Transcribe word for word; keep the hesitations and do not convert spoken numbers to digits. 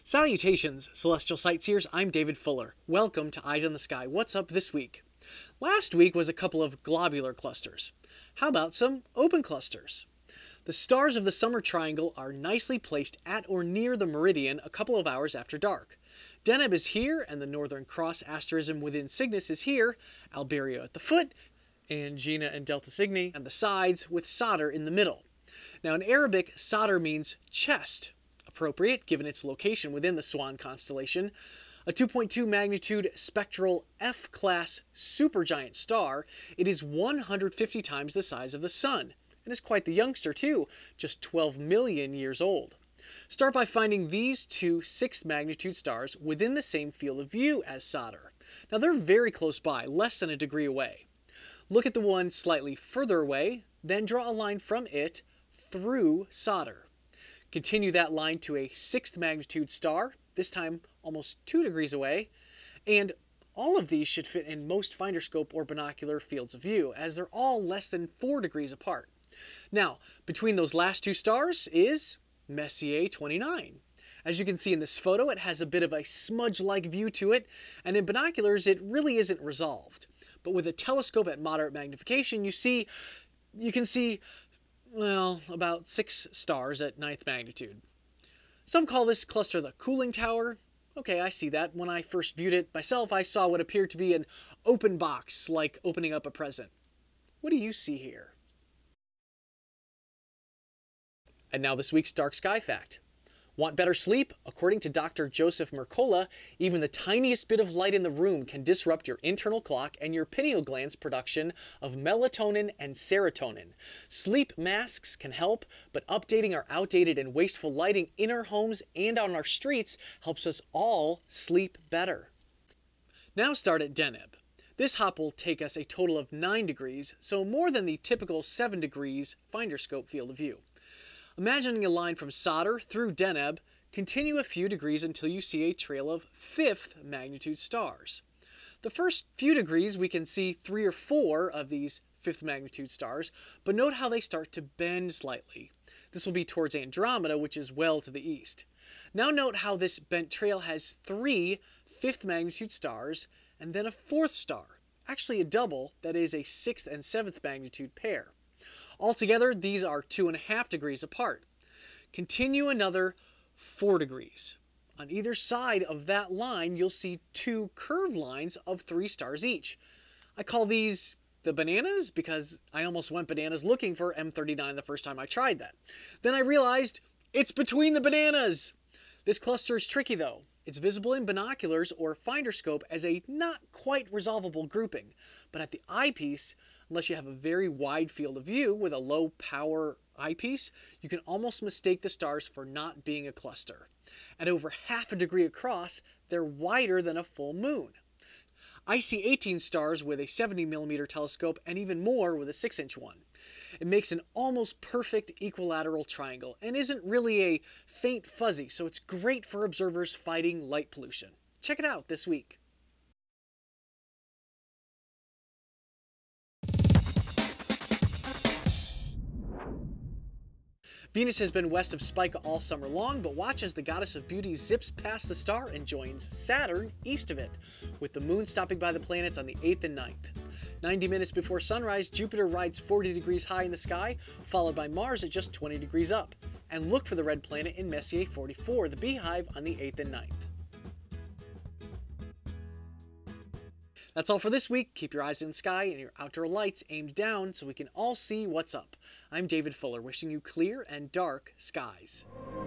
Salutations, celestial sightseers. I'm David Fuller. Welcome to Eyes on the Sky. What's up this week? Last week was a couple of globular clusters. How about some open clusters? The stars of the summer triangle are nicely placed at or near the meridian a couple of hours after dark. Deneb is here, and the Northern Cross asterism within Cygnus is here, Alberio at the foot, Angina and Delta Cygni on the sides, with Sadr in the middle. Now in Arabic, Sadr means chest. Appropriate, given its location within the Swan constellation. A two point two magnitude spectral F-class supergiant star, it is one hundred fifty times the size of the Sun, and is quite the youngster too, just twelve million years old. Start by finding these two sixth magnitude stars within the same field of view as Sadr. Now they're very close by, less than a degree away. Look at the one slightly further away, then draw a line from it through Sadr. Continue that line to a sixth magnitude star, this time almost two degrees away, and all of these should fit in most finder scope or binocular fields of view, as they're all less than four degrees apart. Now, between those last two stars is Messier twenty-nine. As you can see in this photo, it has a bit of a smudge-like view to it, and in binoculars it really isn't resolved. But with a telescope at moderate magnification, you see, you can see well, about six stars at ninth magnitude. Some call this cluster the cooling tower. Okay, I see that. When I first viewed it myself, I saw what appeared to be an open box, like opening up a present. What do you see here? And now this week's dark sky fact. Want better sleep? According to Doctor Joseph Mercola, even the tiniest bit of light in the room can disrupt your internal clock and your pineal gland's production of melatonin and serotonin. Sleep masks can help, but updating our outdated and wasteful lighting in our homes and on our streets helps us all sleep better. Now start at Deneb. This hop will take us a total of nine degrees, so more than the typical seven degrees finder scope field of view. Imagining a line from Sadr through Deneb, continue a few degrees until you see a trail of fifth magnitude stars. The first few degrees we can see three or four of these fifth magnitude stars, but note how they start to bend slightly. This will be towards Andromeda, which is well to the east. Now note how this bent trail has three fifth magnitude stars and then a fourth star, actually a double, that is a sixth and seventh magnitude pair. Altogether, these are two and a half degrees apart. Continue another four degrees. On either side of that line, you'll see two curved lines of three stars each. I call these the bananas because I almost went bananas looking for M thirty-nine the first time I tried that. Then I realized it's between the bananas. This cluster is tricky though. It's visible in binoculars or finder scope as a not quite resolvable grouping, but at the eyepiece, unless you have a very wide field of view with a low power eyepiece, you can almost mistake the stars for not being a cluster. At over half a degree across, they're wider than a full moon. I see eighteen stars with a seventy millimeter telescope and even more with a six inch one. It makes an almost perfect equilateral triangle and isn't really a faint fuzzy, so it's great for observers fighting light pollution. Check it out this week. Venus has been west of Spica all summer long, but watch as the goddess of beauty zips past the star and joins Saturn east of it, with the moon stopping by the planets on the eighth and ninth. ninety minutes before sunrise, Jupiter rides forty degrees high in the sky, followed by Mars at just twenty degrees up. And look for the red planet in Messier forty-four, the beehive, on the eighth and ninth. That's all for this week. Keep your eyes in the sky and your outdoor lights aimed down so we can all see what's up. I'm David Fuller, wishing you clear and dark skies.